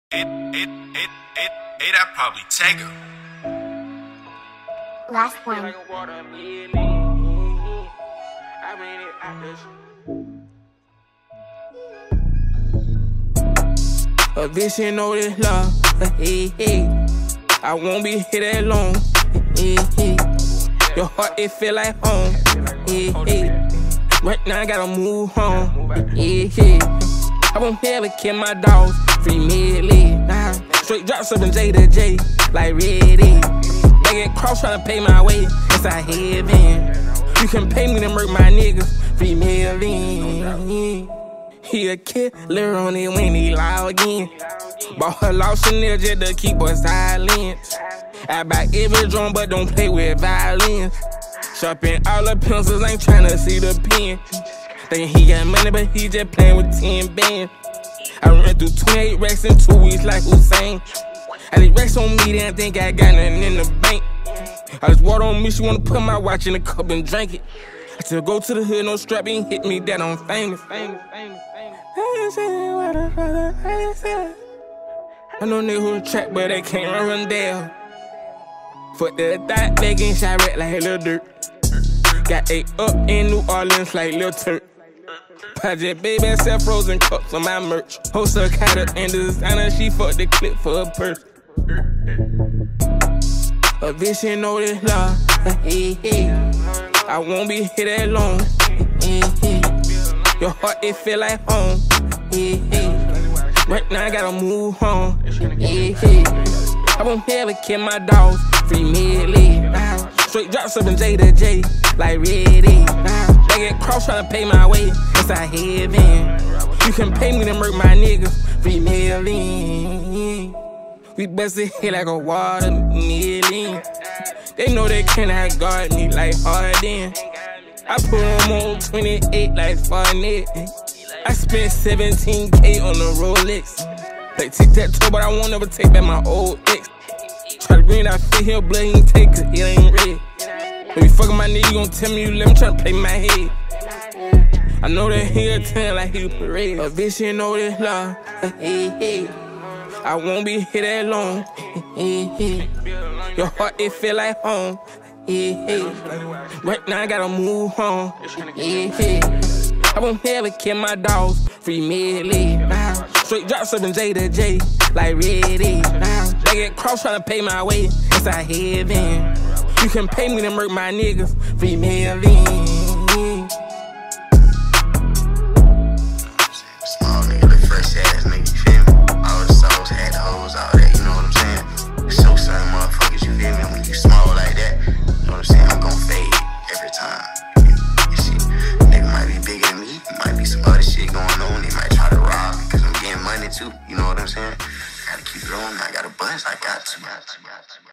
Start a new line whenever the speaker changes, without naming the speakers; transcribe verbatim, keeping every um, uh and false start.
It, it, it, it, it, I probably take her.
Last one.
A bitch ain't know this love, hey, hey. I won't be here that long, hey, hey. Your heart, it feel like home, hey, hey. Right now I gotta move home, hey, hey. I won't ever kill my dogs, free medley, nah. Straight drops up in J to J, like ready. Begging cross tryna pay my way, inside heaven. You can pay me to murk my niggas, free medley. He a killer on it when he log in. Bought her lost Chanel just to keep her silent. I buy every drum but don't play with violence. Sharpen all the pencils, ain't tryna see the pen. Think he got money but he just playing with ten bands. I ran through twenty-eight racks in two weeks like Hussein. I did racks on me, then think I got nothing in the bank. I just water on me, she wanna put my watch in the cup and drink it. I still go to the hood, no strap, ain't hit me that I'm famous, famous, famous, famous. I know niggas who trap, but they can't run, run down. Fuck the thought, they getting shot red like Lil Dirt. Got eight up in New Orleans like Lil Turk. Project baby and sell frozen cups on my merch. Host her cat up and designer, she fucked the clip for a purse. A bitch ain't know this love, hey, hey. I won't be here that long, hey, hey. Your heart, it feel like home, hey, hey. Right now I gotta move home, hey, hey. I won't ever kill my dogs, free medley, nah. Straight drops up in J to J, like ready, nah. Begging cross tryna pay my way, inside heaven. You can pay me to murk my niggas, free medley. We busted hit like a watermelon. They know they cannot guard me like Harden. I put them on twenty-eight like Fournette. I spent seventeen K on the Rolex. Like take that toe, but I won't ever take back my old ex. Try to bring that fit here, blood, he ain't take cause it ain't red. When you fucking my nigga, you gon' tell me you let me try to play my head. I know that he a ten like he parade. A bitch ain't know this love, hey, hey. I won't be here that long, hey, hey. Your heart, it feel like home, hey, hey. Right now I gotta move home, hey, hey. I won't ever kill my dogs, free medley, nah. Straight drops up in J to J, like ready, nah. Begging cross tryna pay my way, inside heaven. You can pay me to murk my niggas, free medley.
Too, you know what I'm saying? Gotta keep going, I got a buzz, I got to.